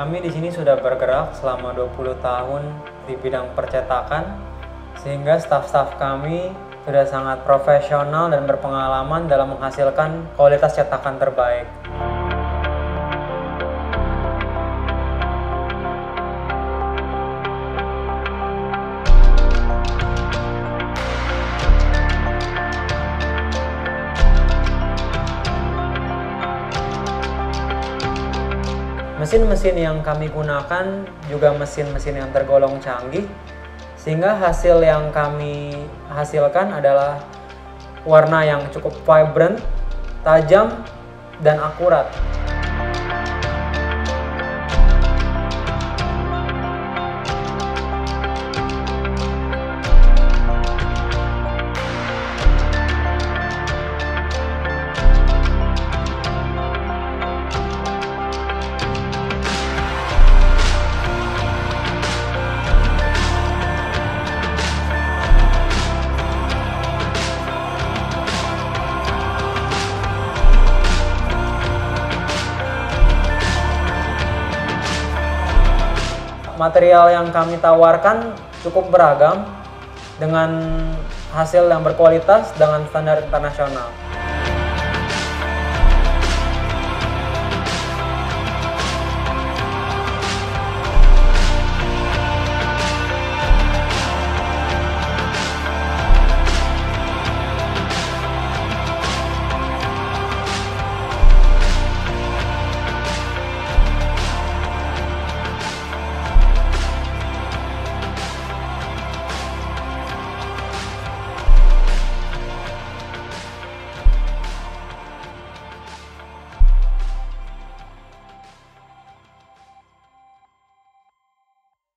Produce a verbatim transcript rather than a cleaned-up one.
Kami di sini sudah bergerak selama dua puluh tahun di bidang percetakan, sehingga staf-staf kami sudah sangat profesional dan berpengalaman dalam menghasilkan kualitas cetakan terbaik. Mesin-mesin yang kami gunakan juga mesin-mesin yang tergolong canggih, sehingga hasil yang kami hasilkan adalah warna yang cukup vibrant, tajam, dan akurat. Material yang kami tawarkan cukup beragam dengan hasil yang berkualitas dengan standar internasional.